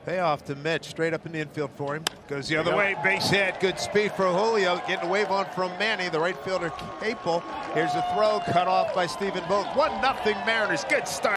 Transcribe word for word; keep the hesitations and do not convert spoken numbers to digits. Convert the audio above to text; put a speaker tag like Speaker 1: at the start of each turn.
Speaker 1: Payoff to Mitch, straight up in the infield for him. Goes the other way, base hit. Good speed for Julio, getting a wave on from Manny, the right fielder Capel. Here's a throw, cut off by Stephen Vogt. one nothing Mariners, good start.